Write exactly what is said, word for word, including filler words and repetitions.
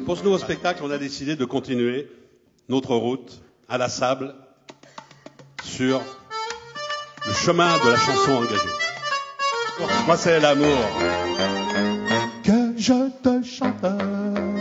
Pour ce nouveau spectacle, on a décidé de continuer notre route à la Sable sur le chemin de la chanson engagée. Moi, c'est l'amour que je te chante.